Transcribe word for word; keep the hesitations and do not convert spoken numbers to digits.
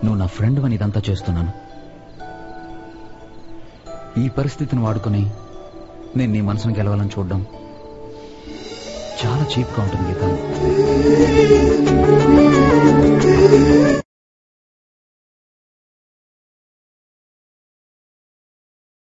నువ్వు నా ఫ్రెండ్ అని ఇదంతా చేస్తున్నాను. ఈ పరిస్థితిని వాడుకొని నేను నీ మనసును గెలవాలని చూడడం చాలా చీప్గా ఉంటుంది గీత.